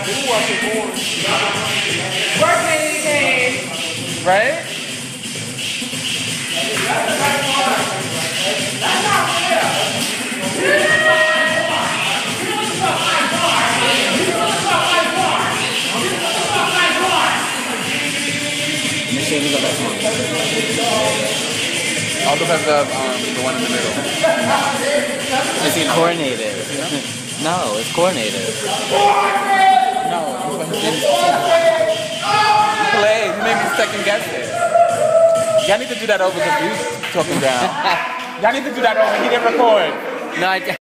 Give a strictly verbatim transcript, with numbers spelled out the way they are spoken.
Right? I'll go past the, um, the one in the middle. Is it coordinated? No, it's coordinated. No, play. You made me second guess it. Y'all need to do that over because we talking down. Y'all need to do that over. He didn't record. No, I